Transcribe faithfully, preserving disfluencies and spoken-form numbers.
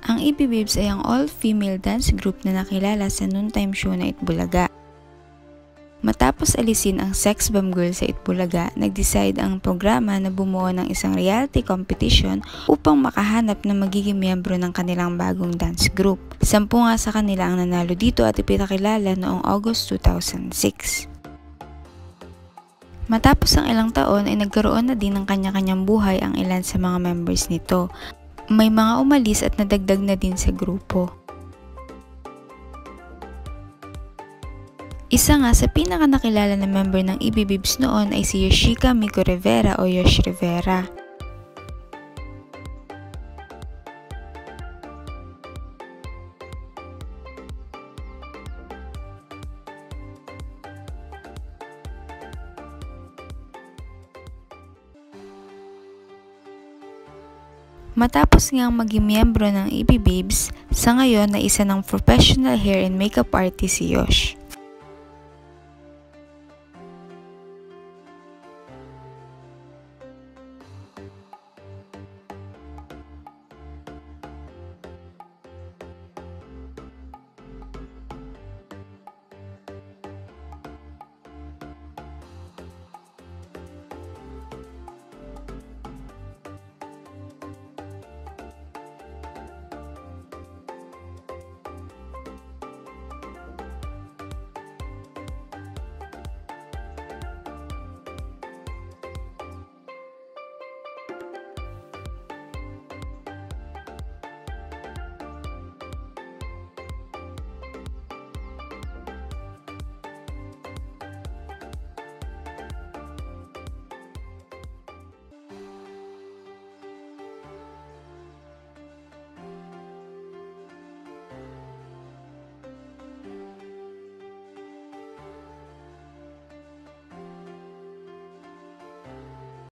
Ang E B Babes ay ang all-female dance group na nakilala sa noontime show na Itbulaga. Matapos alisin ang sex bomb girl sa Itbulaga, nag-decide ang programa na bumuo ng isang reality competition upang makahanap ng magiging miyembro ng kanilang bagong dance group. Sampu nga sa kanila ang nanalo dito at ipinakilala noong August two thousand six. Matapos ang ilang taon ay nagkaroon na din ng kanya-kanyang buhay ang ilan sa mga members nito. May mga umalis at nadagdag na din sa grupo. Isa nga sa pinakanakilala na member ng E B Babes noon ay si Yoshika Miko Rivera o Yosh Rivera. Matapos ngang maging miyembro ng E B Babes, sa ngayon na isa ng professional hair and makeup artist si Yosh.